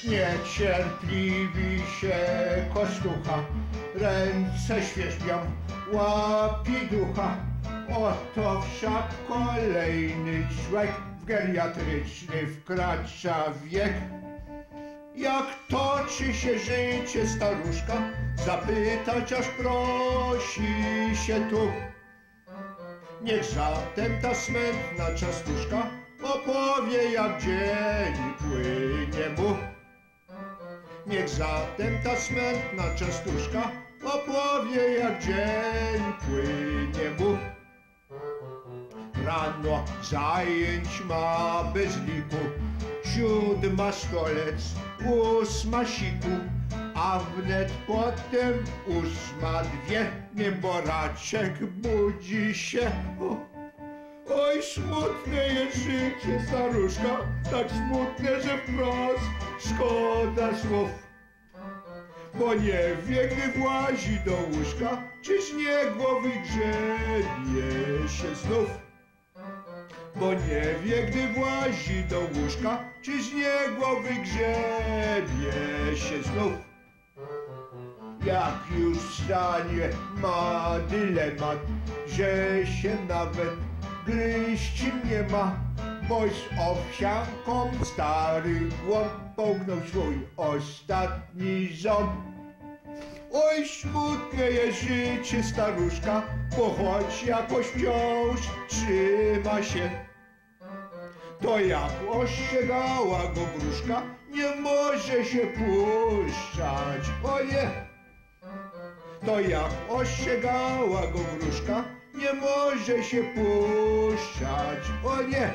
Niecierpliwi się kostucha, ręce świerzbią, łapi ducha. Oto wszak kolejny człowiek w geriatryczny wkracza wiek. Jak toczy się życie staruszka, zapytać aż prosi się tu. Niech zatem ta smętna częstuszka opowie, jak dzień płynie mu. Niech zatem ta smętna częstuszka opowie, jak dzień płynie mu. Rano zajęć ma bez liku, 7 stolec, 8 siku, a wnet potem 8:02 nieboraczek budzi się. Oj, smutne jest życie staruszka, tak smutne, że wprost szkoda słów. Bo nie wie, gdy włazi do łóżka, czy śnie głowy grzebie się znów. Bo nie wie, gdy włazi do łóżka, czy śnie głowy grzebie się znów. Jak już wstanie, ma dylemat, że się nawet gryźć nie ma, bo z owsianką stary głąb połknął swój ostatni ząb. Oj, smutne jest życie staruszka, bo choć jakoś wciąż trzyma się, to jak ostrzegała go wróżka, nie może się puszczać. O nie! To jak ostrzegała go wróżka, nie może się puszczać. O nie!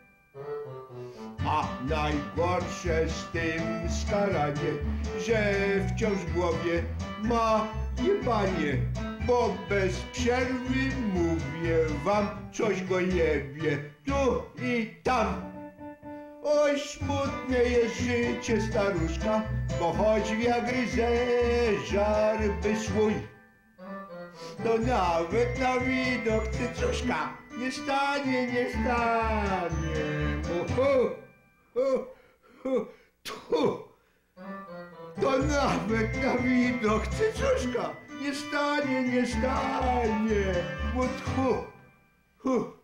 A najgorsze z tym skaranie, że wciąż w głowie ma jebanie, bo bez przerwy, mówię wam, coś go jebie tu i tam. Oj, smutne jest życie staruszka, bo choć wiagry zeżarby swój, to nawet na widok cycuszka nie stanie mu. To nawet na widok cycuszka nie stanie mu.